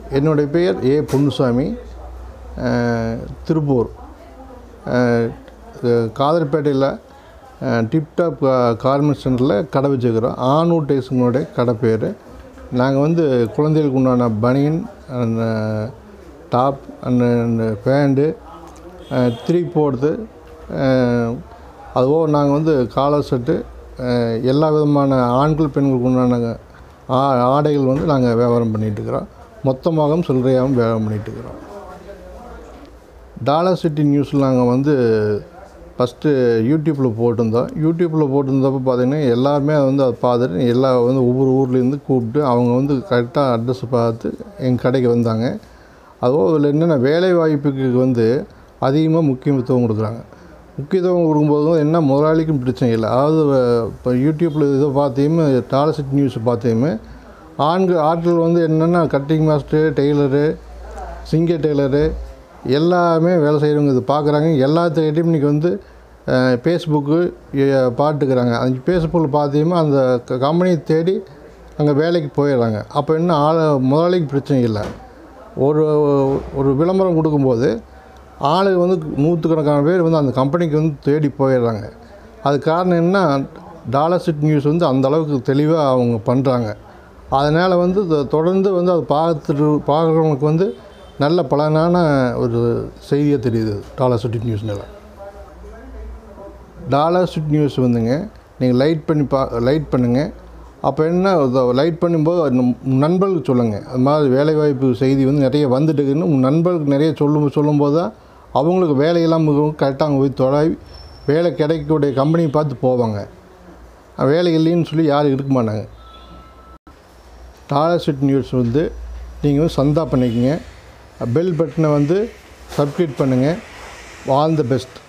என்னுடைய பெயர் ஏ பொன்னுசாமி. திருப்பூர் காதர்பேட்டையில் டிப்டாப் கார்மெண்ட் சென்டரில் கடை வச்சுக்கிறோம். ஆனூர் டேஸுங்களுடைய கடை பேர். நாங்கள் வந்து குழந்தைகளுக்கு உண்டான பனியன் அண்ட் டாப் அண்ட் பேண்ட்டு 3 போடுறது, அதுபோக நாங்கள் வந்து காலர் செட்டு, எல்லா விதமான ஆண்கள் பெண்களுக்கு உண்டான ஆடைகள் வந்து நாங்கள் வியாபாரம் பண்ணிகிட்ருக்குறோம். மொத்தமாகவும் சில்லறையாகவும் வியாபாரம் பண்ணிகிட்ருக்குறோம். டாலர் சிட்டி நியூஸில் நாங்கள் வந்து ஃபஸ்ட்டு யூடியூப்பில் போட்டிருந்தோம். யூடியூப்பில் போட்டிருந்தப்போ பார்த்திங்கன்னா எல்லாருமே வந்து அதை பார்த்துட்டு எல்லா வந்து ஒவ்வொரு ஊர்லேருந்து கூப்பிட்டு அவங்க வந்து கரெக்டாக அட்ரஸ் பார்த்து எங்கள் கடைக்கு வந்தாங்க. அதுபோக இதில் என்னென்ன வேலை வாய்ப்புக்கு வந்து அதிகமாக முக்கியத்துவம் கொடுக்குறாங்க. முக்கியத்துவம் கொடுக்கும்போது என்ன முதலாளிக்கும் பிரச்சனை இல்லை. அதாவது இப்போ யூடியூப்பில் இதை பார்த்தையுமே டாலர் சிட்டி நியூஸ் பார்த்தையுமே ஆட்கள் வந்து என்னென்னா cutting master, tailor, singer tailor எல்லாமே வேலை செய்கிறவங்க இது பார்க்குறாங்க. எல்லாத்துக்கிட்டையும் இன்றைக்கி வந்து ஃபேஸ்புக்கு பார்த்துக்கிறாங்க. அந்த ஃபேஸ்புக்கில் பார்த்தீங்கன்னா அந்த கம்பெனியை தேடி அங்கே வேலைக்கு போயிடுறாங்க. அப்போ என்ன முதலாளிக்கு பிரச்சனை இல்லை. ஒரு விளம்பரம் கொடுக்கும்போது ஆளுங்க வந்து 100கணக்கான பேர் வந்து அந்த கம்பெனிக்கு வந்து தேடி போயிடுறாங்க. அது காரணம் என்ன, டாலர் சிட்டி நியூஸ் வந்து அந்தளவுக்கு தெளிவாக அவங்க பண்ணுறாங்க. அதனால் வந்து தொடர்ந்து வந்து அதை பார்க்குறவங்களுக்கு வந்து நல்ல பலனான ஒரு செய்தியாக தெரியுது டாலர் சிட்டி நியூஸ்னால. டாலர் சிட்டி நியூஸ் வந்துங்க நீங்கள் லைட் பண்ணுங்கள். அப்போ என்ன லைட் பண்ணும்போது நண்பர்களுக்கு சொல்லுங்கள். அது மாதிரி வேலைவாய்ப்பு செய்தி வந்து நிறைய வந்துட்டுக்குன்னு உங்கள் நண்பர்களுக்கு நிறைய சொல்லும்போது தான் அவங்களுக்கு வேலையெல்லாம் கரெக்டாக அங்கே போய் தொடாவி வேலை கிடைக்கக்கூடிய கம்பெனியை பார்த்து போவாங்க. வேலை இல்லைன்னு சொல்லி யாரும் இருக்க மாட்டாங்க. டாலர் சிட்டி நியூஸ் வந்து நீங்கள் வந்து சந்தா பண்ணிக்கங்க. பெல் பட்டனை வந்து சப்ஸ்கிரைப் பண்ணுங்கள். All the best.